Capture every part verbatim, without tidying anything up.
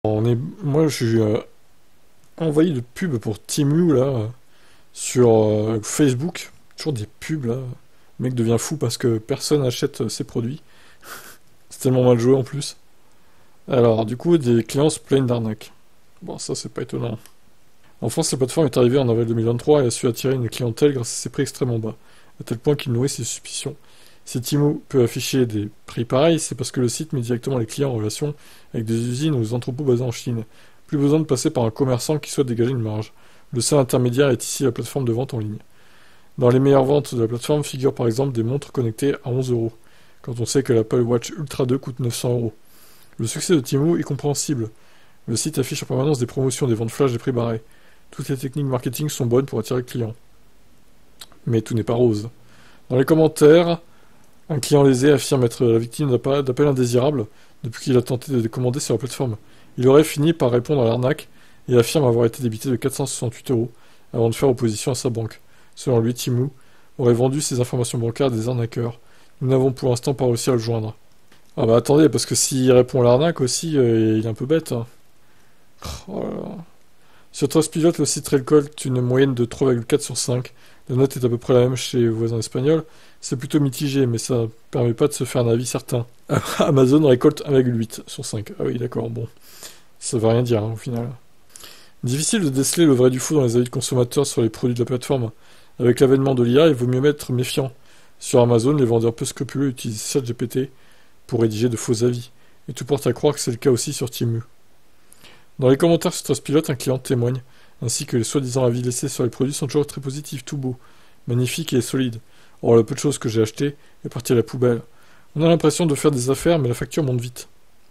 On est... Moi, je suis euh, envoyé de pubs pour Temu, là, euh, sur euh, Facebook. Toujours des pubs, là. Le mec devient fou parce que personne achète euh, ses produits. C'est tellement mal joué, en plus. Alors, du coup, des clients se plaignent d'arnaque. Bon, ça, c'est pas étonnant. En France, la plateforme est arrivée en avril deux mille vingt-trois et a su attirer une clientèle grâce à ses prix extrêmement bas, à tel point qu'il nourrit ses suspicions. Si Temu peut afficher des prix pareils, c'est parce que le site met directement les clients en relation avec des usines ou des entrepôts basés en Chine. Plus besoin de passer par un commerçant qui souhaite dégager une marge. Le seul intermédiaire est ici la plateforme de vente en ligne. Dans les meilleures ventes de la plateforme figurent par exemple des montres connectées à onze euros, quand on sait que l'Apple Watch Ultra deux coûte neuf cents euros. Le succès de Temu est compréhensible. Le site affiche en permanence des promotions, des ventes flash, des prix barrés. Toutes les techniques marketing sont bonnes pour attirer le client. Mais tout n'est pas rose. Dans les commentaires, un client lésé affirme être la victime d'appels indésirables depuis qu'il a tenté de commander sur la plateforme. Il aurait fini par répondre à l'arnaque et affirme avoir été débité de quatre cent soixante-huit euros avant de faire opposition à sa banque. Selon lui, Temu aurait vendu ses informations bancaires à des arnaqueurs. Nous n'avons pour l'instant pas réussi à le joindre. Ah bah attendez, parce que s'il répond à l'arnaque aussi, euh, il est un peu bête. Hein. Oh là là. Sur Trustpilot, le site récolte une moyenne de trois virgule quatre sur cinq. La note est à peu près la même chez vos voisins espagnols. C'est plutôt mitigé, mais ça ne permet pas de se faire un avis certain. Amazon récolte un virgule huit sur cinq. Ah oui, d'accord, bon. Ça veut rien dire, hein, au final. Difficile de déceler le vrai du faux dans les avis de consommateurs sur les produits de la plateforme. Avec l'avènement de l'I A, il vaut mieux être méfiant. Sur Amazon, les vendeurs peu scrupuleux utilisent ChatGPT pour rédiger de faux avis. Et tout porte à croire que c'est le cas aussi sur Temu. Dans les commentaires sur Trustpilot, un client témoigne, ainsi que les soi-disant avis laissés sur les produits sont toujours très positifs, tout beau, magnifique et solide. Or, le peu de choses que j'ai achetées est parti à la poubelle. On a l'impression de faire des affaires, mais la facture monte vite.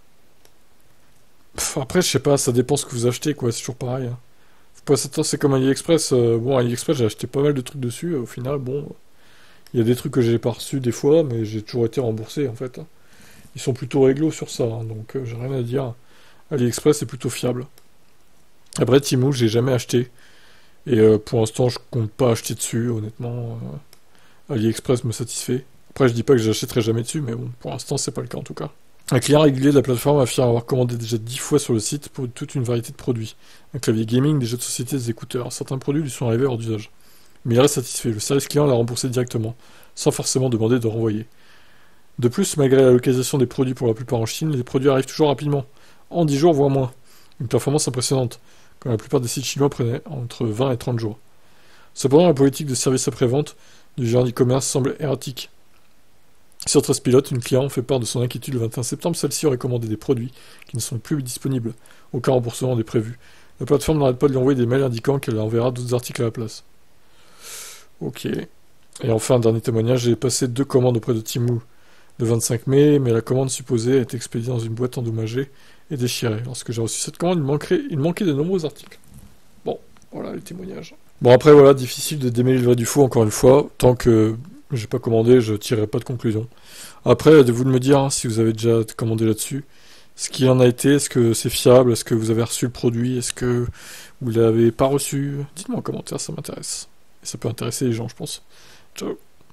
Pff, après, je sais pas, ça dépend ce que vous achetez, quoi, c'est toujours pareil. Hein. Faut pas s'attendre, c'est comme AliExpress. Euh, bon, AliExpress, j'ai acheté pas mal de trucs dessus, au final, bon, il y a des trucs que j'ai pas reçus des fois, mais j'ai toujours été remboursé, en fait. Hein. Ils sont plutôt réglo sur ça, hein, donc euh, j'ai rien à dire. AliExpress est plutôt fiable. Après, Temu, j'ai jamais acheté. Et euh, pour l'instant, je compte pas acheter dessus, honnêtement. Euh, AliExpress me satisfait. Après, je dis pas que j'achèterai jamais dessus, mais bon, pour l'instant, c'est pas le cas en tout cas. Un client régulier de la plateforme affirme avoir commandé déjà dix fois sur le site pour toute une variété de produits. Un clavier gaming, des jeux de société, des écouteurs. Certains produits lui sont arrivés hors d'usage. Mais il reste satisfait. Le service client l'a remboursé directement, sans forcément demander de renvoyer. De plus, malgré la localisation des produits pour la plupart en Chine, les produits arrivent toujours rapidement. En dix jours, voire moins. Une performance impressionnante, quand la plupart des sites chinois prenaient entre vingt et trente jours. Cependant, la politique de service après-vente du géant e-commerce semble erratique. Sur Trustpilot, une cliente fait part de son inquiétude le vingt et un septembre, celle-ci aurait commandé des produits qui ne sont plus disponibles. Aucun remboursement n'est prévu. La plateforme n'arrête pas de lui envoyer des mails indiquant qu'elle enverra d'autres articles à la place. Ok. Et enfin, un dernier témoignage, j'ai passé deux commandes auprès de Temu le vingt-cinq mai, mais la commande supposée a été expédiée dans une boîte endommagée et déchirée. Lorsque j'ai reçu cette commande, il manquait, il manquait de nombreux articles. Bon, voilà les témoignages. Bon après voilà, difficile de démêler le vrai du faux encore une fois. Tant que j'ai pas commandé, je tirerai pas de conclusion. Après, de vous de me dire hein, si vous avez déjà commandé là-dessus. Ce qu'il en a été, est-ce que c'est fiable, est-ce que vous avez reçu le produit, est-ce que vous l'avez pas reçu. Dites-moi en commentaire, ça m'intéresse. Et ça peut intéresser les gens, je pense. Ciao.